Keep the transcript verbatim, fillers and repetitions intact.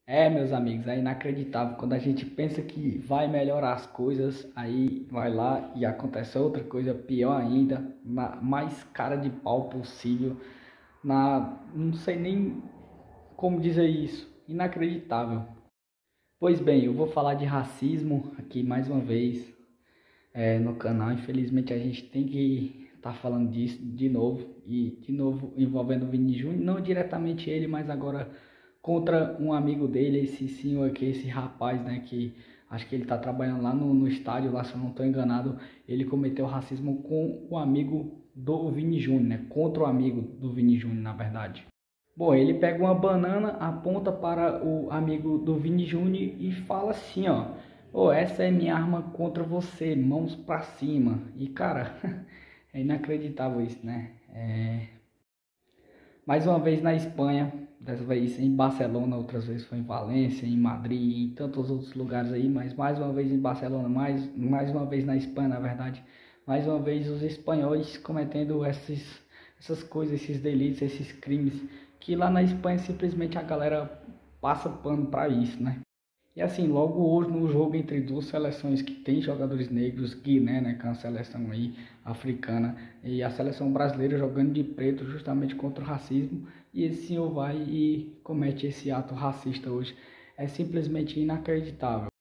É, meus amigos, é inacreditável. Quando a gente pensa que vai melhorar as coisas, aí vai lá e acontece outra coisa pior ainda, na mais cara de pau possível, na, não sei nem como dizer isso, inacreditável. Pois bem, eu vou falar de racismo aqui mais uma vez é, no canal. Infelizmente a gente tem que estar falando disso de novo e de novo envolvendo o Vini Júnior, não diretamente ele, mas agora contra um amigo dele, esse senhor aqui, esse rapaz, né, que acho que ele tá trabalhando lá no, no estádio, lá se eu não estou enganado, ele cometeu racismo com o amigo do Vini Júnior, né, contra o amigo do Vini Júnior, na verdade. Bom, ele pega uma banana, aponta para o amigo do Vini Júnior e fala assim, ó, oh, essa é minha arma contra você, mãos pra cima. E cara, é inacreditável isso, né? É, mais uma vez na Espanha, dessa vez em Barcelona, outras vezes foi em Valência, em Madrid, em tantos outros lugares aí, mas mais uma vez em Barcelona, mais, mais uma vez na Espanha, na verdade, mais uma vez os espanhóis cometendo esses, essas coisas, esses delitos, esses crimes, que lá na Espanha simplesmente a galera passa pano para isso, né? E assim, logo hoje no jogo entre duas seleções que tem jogadores negros, Guiné, né, que é uma seleção aí africana, e a seleção brasileira jogando de preto justamente contra o racismo, e esse senhor vai e comete esse ato racista hoje. É simplesmente inacreditável.